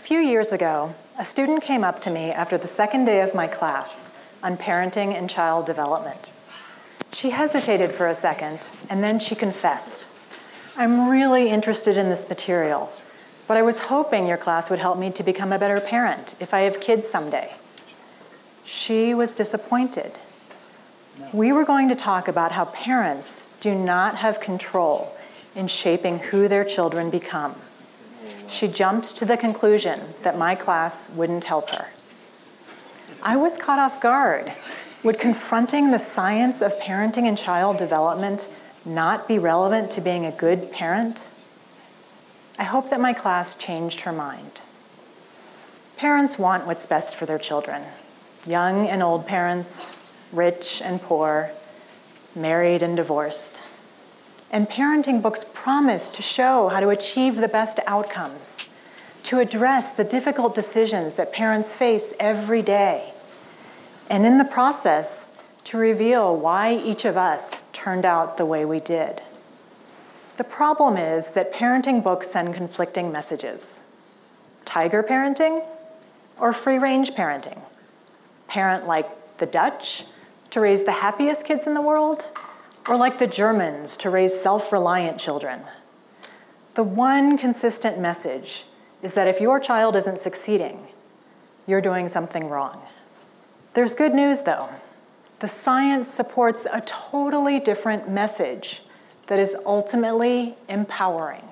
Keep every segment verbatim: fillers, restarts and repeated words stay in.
few years ago, a student came up to me after the second day of my class on parenting and child development. She hesitated for a second, and then she confessed, "I'm really interested in this material, but I was hoping your class would help me to become a better parent if I have kids someday." She was disappointed. We were going to talk about how parents do not have control in shaping who their children become. She jumped to the conclusion that my class wouldn't help her. I was caught off guard. Would confronting the science of parenting and child development not be relevant to being a good parent? I hope that my class changed her mind. Parents want what's best for their children. Young and old parents, rich and poor, married and divorced. And parenting books promise to show how to achieve the best outcomes, to address the difficult decisions that parents face every day, and in the process, to reveal why each of us turned out the way we did. The problem is that parenting books send conflicting messages. Tiger parenting or free-range parenting? Parent like the Dutch to raise the happiest kids in the world, or like the Germans to raise self-reliant children? The one consistent message is that if your child isn't succeeding, you're doing something wrong. There's good news, though. The science supports a totally different message that is ultimately empowering.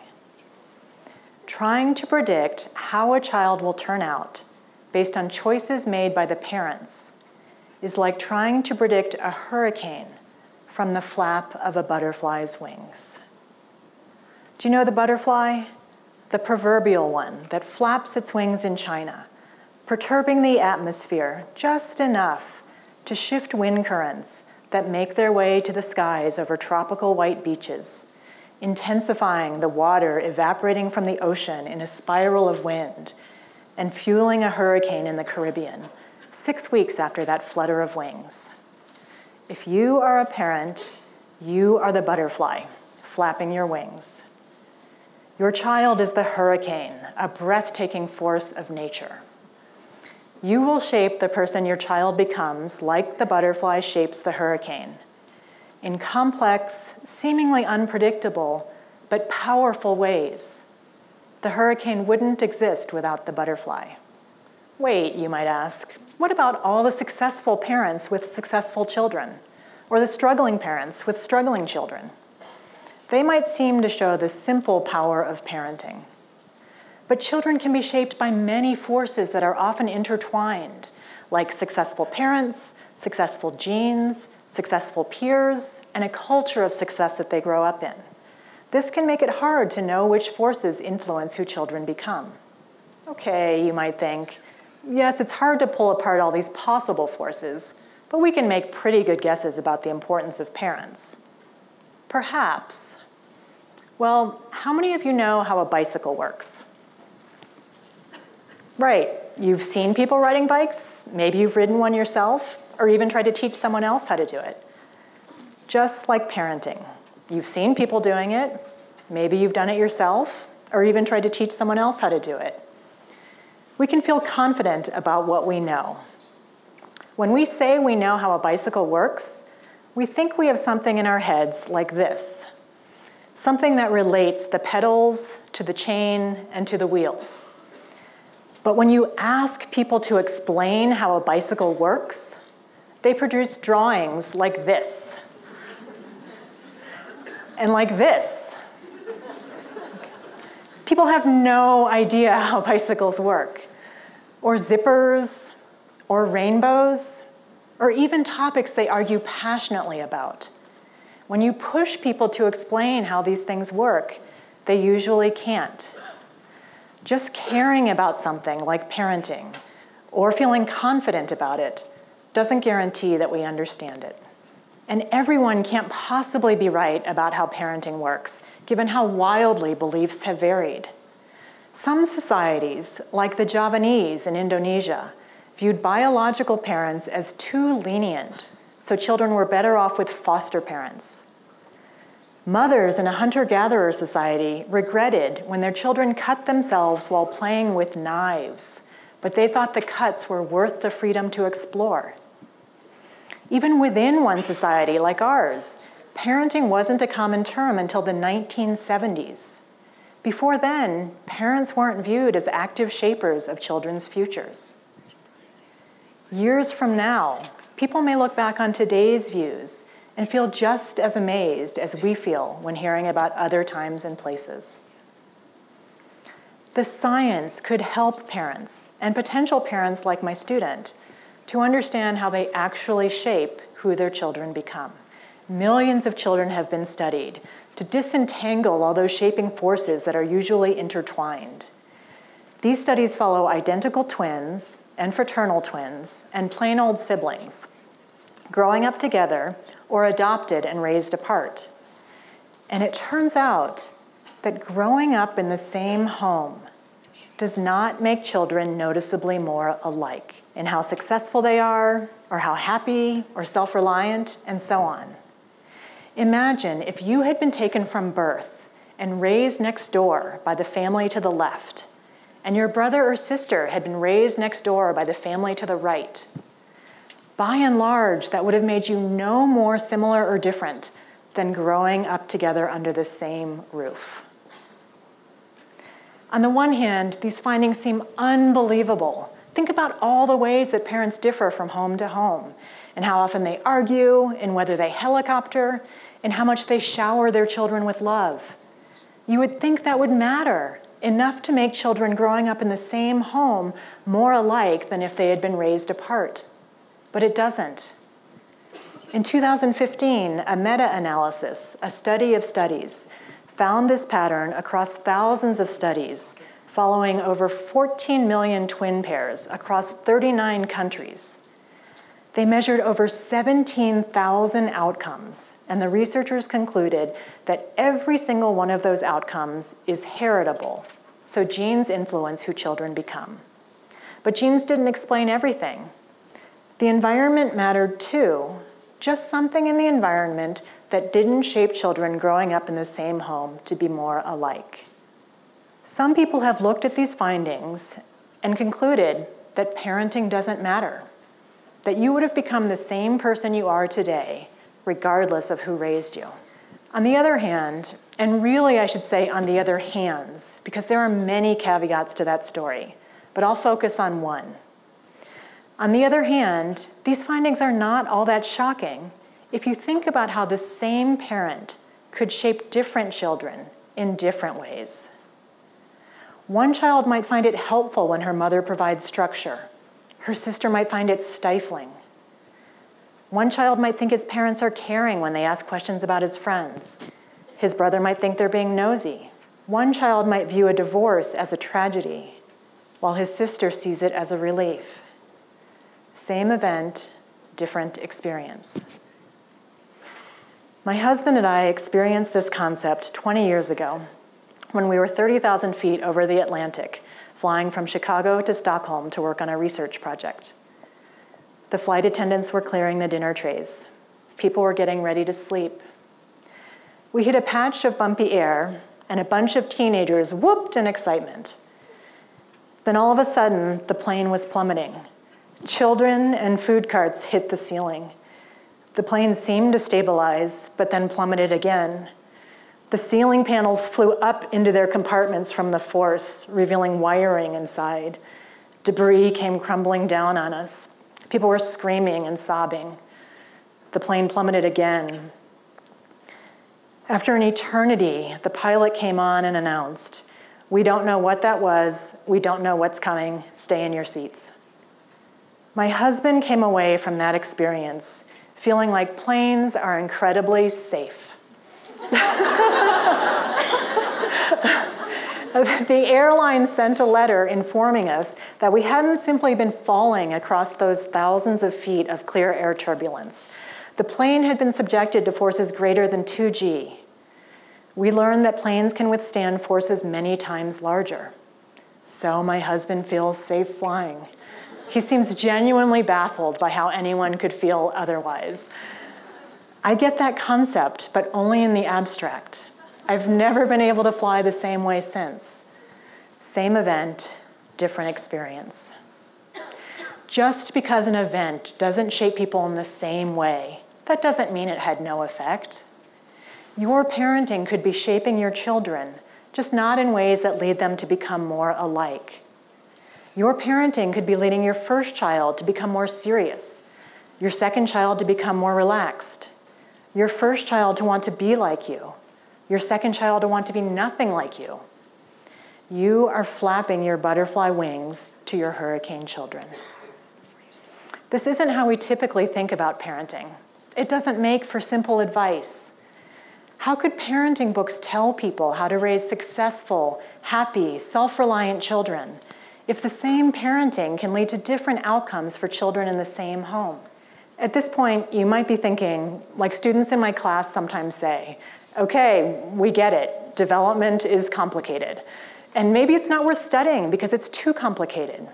Trying to predict how a child will turn out based on choices made by the parents is like trying to predict a hurricane from the flap of a butterfly's wings. Do you know the butterfly? The proverbial one that flaps its wings in China, perturbing the atmosphere just enough to shift wind currents that make their way to the skies over tropical white beaches, intensifying the water evaporating from the ocean in a spiral of wind, and fueling a hurricane in the Caribbean, six weeks after that flutter of wings. If you are a parent, you are the butterfly, flapping your wings. Your child is the hurricane, a breathtaking force of nature. You will shape the person your child becomes like the butterfly shapes the hurricane, in complex, seemingly unpredictable, but powerful ways. The hurricane wouldn't exist without the butterfly. Wait, you might ask, what about all the successful parents with successful children, or the struggling parents with struggling children? They might seem to show the simple power of parenting. But children can be shaped by many forces that are often intertwined, like successful parents, successful genes, successful peers, and a culture of success that they grow up in. This can make it hard to know which forces influence who children become. Okay, you might think, yes, it's hard to pull apart all these possible forces, but we can make pretty good guesses about the importance of parents. Perhaps. Well, how many of you know how a bicycle works? Right, you've seen people riding bikes, maybe you've ridden one yourself, or even tried to teach someone else how to do it. Just like parenting. You've seen people doing it, maybe you've done it yourself, or even tried to teach someone else how to do it. We can feel confident about what we know. When we say we know how a bicycle works, we think we have something in our heads like this, something that relates the pedals to the chain and to the wheels. But when you ask people to explain how a bicycle works, they produce drawings like this, and like this. People have no idea how bicycles work, or zippers, or rainbows, or even topics they argue passionately about. When you push people to explain how these things work, they usually can't. Just caring about something like parenting, or feeling confident about it, doesn't guarantee that we understand it. And everyone can't possibly be right about how parenting works, given how wildly beliefs have varied. Some societies, like the Javanese in Indonesia, viewed biological parents as too lenient, so children were better off with foster parents. Mothers in a hunter-gatherer society regretted when their children cut themselves while playing with knives, but they thought the cuts were worth the freedom to explore. Even within one society like ours, parenting wasn't a common term until the nineteen seventies. Before then, parents weren't viewed as active shapers of children's futures. Years from now, people may look back on today's views and feel just as amazed as we feel when hearing about other times and places. The science could help parents and potential parents like my student to understand how they actually shape who their children become. Millions of children have been studied to disentangle all those shaping forces that are usually intertwined. These studies follow identical twins and fraternal twins and plain old siblings, growing up together or adopted and raised apart. And it turns out that growing up in the same home does not make children noticeably more alike in how successful they are, or how happy or self-reliant, and so on. Imagine if you had been taken from birth and raised next door by the family to the left, and your brother or sister had been raised next door by the family to the right. By and large, that would have made you no more similar or different than growing up together under the same roof. On the one hand, these findings seem unbelievable. Think about all the ways that parents differ from home to home, and how often they argue, and whether they helicopter, and how much they shower their children with love. You would think that would matter, enough to make children growing up in the same home more alike than if they had been raised apart. But it doesn't. In two thousand fifteen, a meta-analysis, a study of studies, found this pattern across thousands of studies, following over fourteen million twin pairs across thirty-nine countries. They measured over seventeen thousand outcomes, and the researchers concluded that every single one of those outcomes is heritable, so genes influence who children become. But genes didn't explain everything. The environment mattered too, just something in the environment that didn't shape children growing up in the same home to be more alike. Some people have looked at these findings and concluded that parenting doesn't matter, that you would have become the same person you are today, regardless of who raised you. On the other hand, and really I should say on the other hands, because there are many caveats to that story, but I'll focus on one. On the other hand, these findings are not all that shocking if you think about how the same parent could shape different children in different ways. One child might find it helpful when her mother provides structure. Her sister might find it stifling. One child might think his parents are caring when they ask questions about his friends. His brother might think they're being nosy. One child might view a divorce as a tragedy, while his sister sees it as a relief. Same event, different experience. My husband and I experienced this concept twenty years ago when we were thirty thousand feet over the Atlantic, flying from Chicago to Stockholm to work on a research project. The flight attendants were clearing the dinner trays. People were getting ready to sleep. We hit a patch of bumpy air, and a bunch of teenagers whooped in excitement. Then all of a sudden, the plane was plummeting. Children and food carts hit the ceiling. The plane seemed to stabilize, but then plummeted again. The ceiling panels flew up into their compartments from the force, revealing wiring inside. Debris came crumbling down on us. People were screaming and sobbing. The plane plummeted again. After an eternity, the pilot came on and announced, "We don't know what that was. We don't know what's coming. Stay in your seats." My husband came away from that experience feeling like planes are incredibly safe. The airline sent a letter informing us that we hadn't simply been falling across those thousands of feet of clear air turbulence. The plane had been subjected to forces greater than two G. We learned that planes can withstand forces many times larger. So my husband feels safe flying. He seems genuinely baffled by how anyone could feel otherwise. I get that concept, but only in the abstract. I've never been able to fly the same way since. Same event, different experience. Just because an event doesn't shape people in the same way, that doesn't mean it had no effect. Your parenting could be shaping your children, just not in ways that lead them to become more alike. Your parenting could be leading your first child to become more serious, your second child to become more relaxed, your first child to want to be like you, your second child to want to be nothing like you. You are flapping your butterfly wings to your hurricane children. This isn't how we typically think about parenting. It doesn't make for simple advice. How could parenting books tell people how to raise successful, happy, self-reliant children if the same parenting can lead to different outcomes for children in the same home? At this point, you might be thinking, like students in my class sometimes say, okay, we get it. Development is complicated. And maybe it's not worth studying because it's too complicated.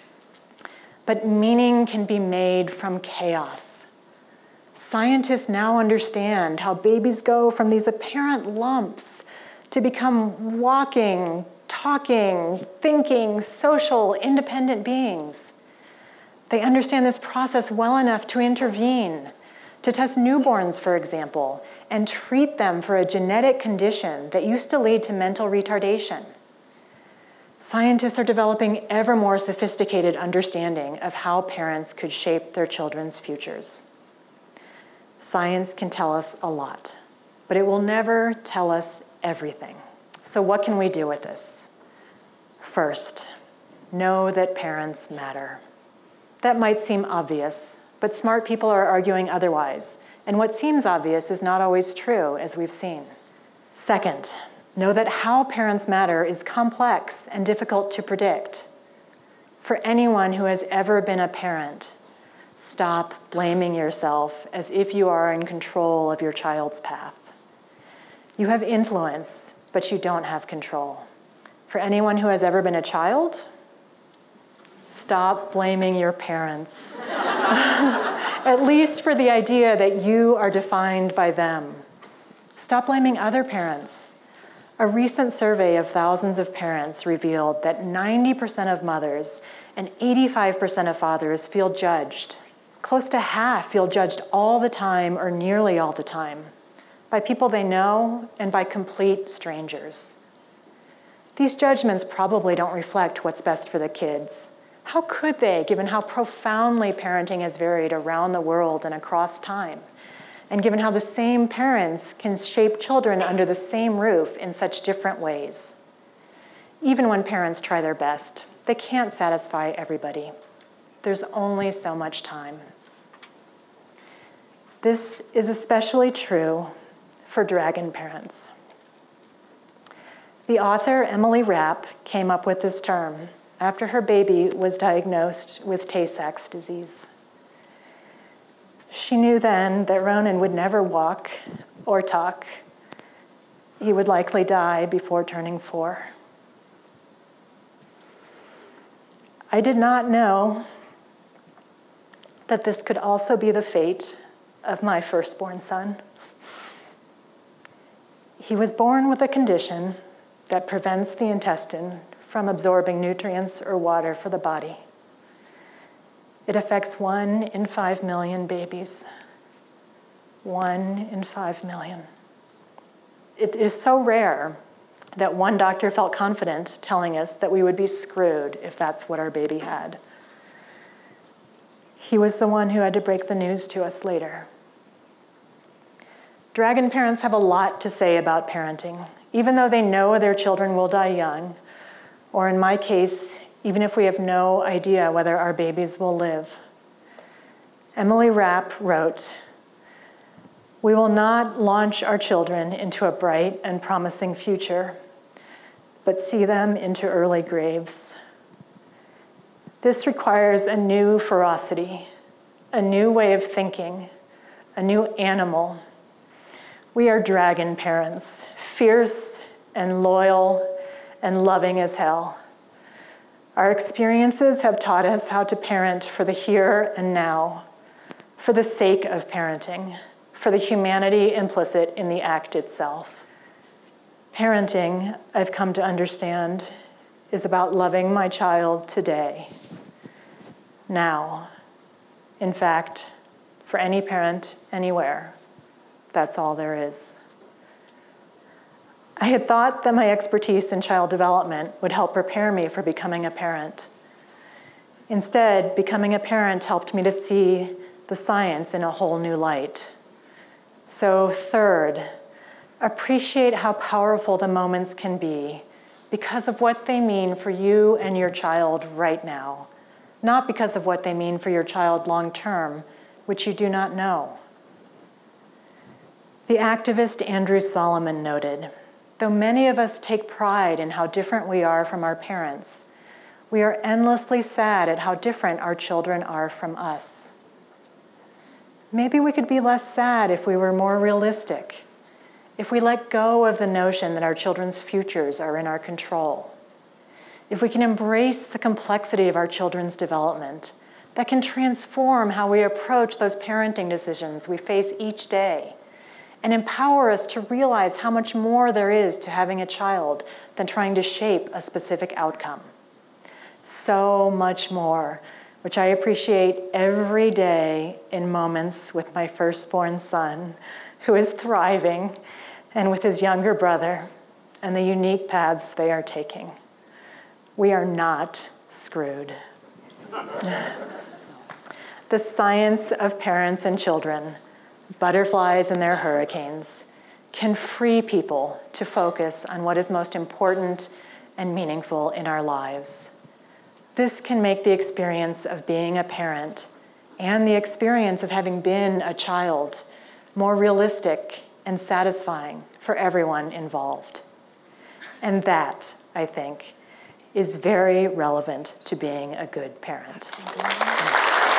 But meaning can be made from chaos. Scientists now understand how babies go from these apparent lumps to become walking, talking, thinking, social, independent beings. They understand this process well enough to intervene, to test newborns, for example, and treat them for a genetic condition that used to lead to mental retardation. Scientists are developing ever more sophisticated understanding of how parents could shape their children's futures. Science can tell us a lot, but it will never tell us everything. So what can we do with this? First, know that parents matter. That might seem obvious, but smart people are arguing otherwise, and what seems obvious is not always true, as we've seen. Second, know that how parents matter is complex and difficult to predict. For anyone who has ever been a parent, stop blaming yourself as if you are in control of your child's path. You have influence, but you don't have control. For anyone who has ever been a child, stop blaming your parents. At least for the idea that you are defined by them. Stop blaming other parents. A recent survey of thousands of parents revealed that ninety percent of mothers and eighty-five percent of fathers feel judged. Close to half feel judged all the time or nearly all the time by people they know and by complete strangers. These judgments probably don't reflect what's best for the kids. How could they, given how profoundly parenting has varied around the world and across time? And given how the same parents can shape children under the same roof in such different ways. Even when parents try their best, they can't satisfy everybody. There's only so much time. This is especially true for dragon parents. The author Emily Rapp came up with this term after her baby was diagnosed with Tay-Sachs disease. She knew then that Ronan would never walk or talk. He would likely die before turning four. I did not know that this could also be the fate of my firstborn son. He was born with a condition that prevents the intestine from absorbing nutrients or water for the body. It affects one in five million babies. One in five million. It is so rare that one doctor felt confident telling us that we would be screwed if that's what our baby had. He was the one who had to break the news to us later. Dragon parents have a lot to say about parenting, even though they know their children will die young, or in my case, even if we have no idea whether our babies will live. Emily Rapp wrote, "We will not launch our children into a bright and promising future, but see them into early graves. This requires a new ferocity, a new way of thinking, a new animal. We are dragon parents, fierce and loyal and loving as hell. Our experiences have taught us how to parent for the here and now, for the sake of parenting, for the humanity implicit in the act itself. Parenting, I've come to understand, is about loving my child today, now. In fact, for any parent, anywhere, that's all there is. I had thought that my expertise in child development would help prepare me for becoming a parent. Instead, becoming a parent helped me to see the science in a whole new light. So third, appreciate how powerful the moments can be because of what they mean for you and your child right now, not because of what they mean for your child long term, which you do not know. The activist Andrew Solomon noted, though many of us take pride in how different we are from our parents, we are endlessly sad at how different our children are from us. Maybe we could be less sad if we were more realistic, if we let go of the notion that our children's futures are in our control, if we can embrace the complexity of our children's development that can transform how we approach those parenting decisions we face each day, and empower us to realize how much more there is to having a child than trying to shape a specific outcome. So much more, which I appreciate every day in moments with my firstborn son, who is thriving, and with his younger brother, and the unique paths they are taking. We are not screwed. The science of parents and children, butterflies and their hurricanes, can free people to focus on what is most important and meaningful in our lives. This can make the experience of being a parent and the experience of having been a child more realistic and satisfying for everyone involved. And that, I think, is very relevant to being a good parent.